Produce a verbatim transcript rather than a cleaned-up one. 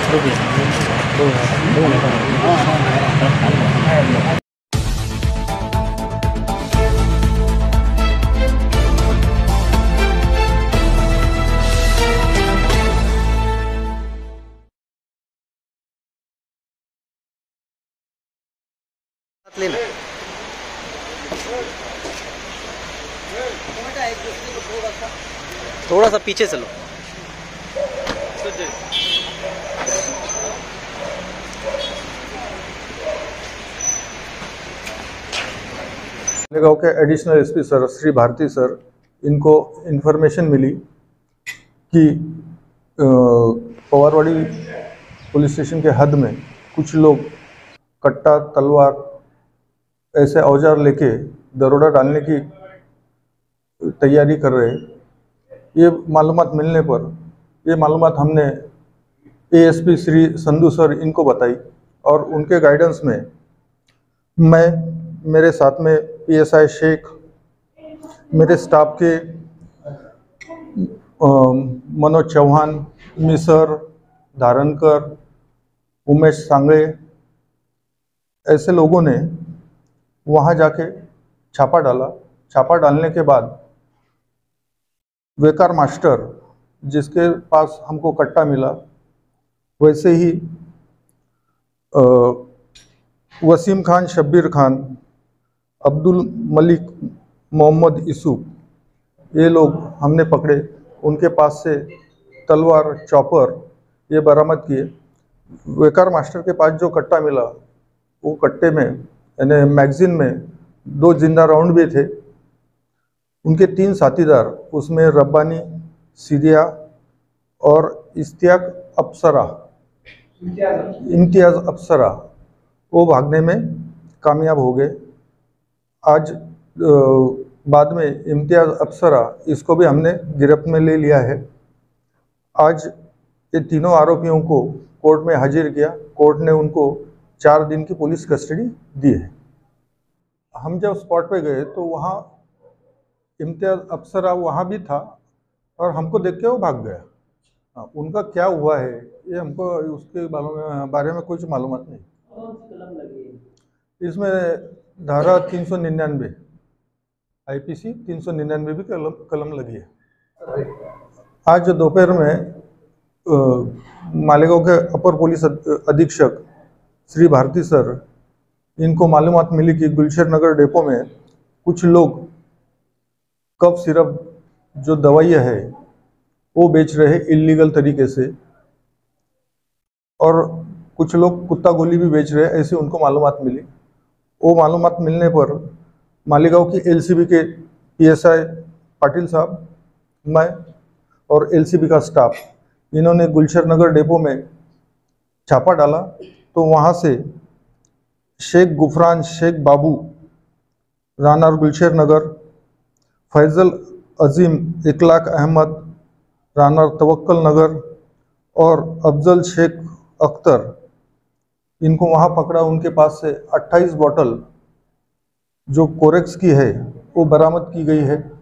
लेना थोड़ा सा पीछे चलो। गांव के additional SP sir Shri Bharti sir, इनको इन्फॉर्मेशन मिली कि पवारवाड़ी पुलिस स्टेशन के हद में कुछ लोग कट्टा, तलवार ऐसे औजार लेके दरोड़ा डालने की तैयारी कर रहे हैं। ये मालूमात मिलने पर ये मालूमात हमने एएसपी श्री संधू सर इनको बताई और उनके गाइडेंस में मैं, मेरे साथ में पीएसआई शेख, मेरे स्टाफ के मनोज चौहान, मिसर, धारणकर, उमेश सांगड़े, ऐसे लोगों ने वहाँ जाके छापा डाला। छापा डालने के बाद वेकार मास्टर, जिसके पास हमको कट्टा मिला, वैसे ही वसीम खान, शब्बीर खान, अब्दुल मलिक, मोहम्मद यूसुफ, ये लोग हमने पकड़े। उनके पास से तलवार, चॉपर ये बरामद किए। वेकार मास्टर के पास जो कट्टा मिला, वो कट्टे में यानी मैगजीन में दो जिंदा राउंड भी थे। उनके तीन साथीदार, उसमें रब्बानी, सीरिया और इश्तियाक अप्सरा इम्तियाज अप्सरा, वो भागने में कामयाब हो गए। आज बाद में इम्तियाज अप्सरा, इसको भी हमने गिरफ्त में ले लिया है। आज ये तीनों आरोपियों को कोर्ट में हाजिर किया। कोर्ट ने उनको चार दिन की पुलिस कस्टडी दी है। हम जब स्पॉट पे गए तो वहाँ इम्तियाज अप्सरा वहाँ भी था और हमको देख के वो भाग गया। हाँ, उनका क्या हुआ है ये हमको उसके बारे में कुछ मालूमात नहीं। इसमें धारा तीन सौ निन्यानवे आईपीसी तीन सौ निन्यानवे भी कलम कलम लगी है। आज दोपहर में मालेगांव के अपर पुलिस अधीक्षक श्री भारती सर, इनको मालूमात मिली कि गुलशर नगर डेपो में कुछ लोग कफ सिरप जो दवाइयाँ है वो बेच रहे हैं इलीगल तरीके से, और कुछ लोग कुत्ता गोली भी बेच रहे हैं, ऐसे उनको मालूमात मिली। वो मालूमात मिलने पर मालेगांव की एलसीबी के पीएसआई पाटिल साहब, मैं और एलसीबी का स्टाफ, इन्होंने गुलशर नगर डेपो में छापा डाला तो वहाँ से शेख गुफरान शेख बाबू, राना गुलशर नगर, फैजल अजीम इकलाक अहमद, राना तवक्कल नगर और अफजल शेख अख्तर, इनको वहाँ पकड़ा। उनके पास से अट्ठाईस बोतल जो कोरेक्स की है वो बरामद की गई है।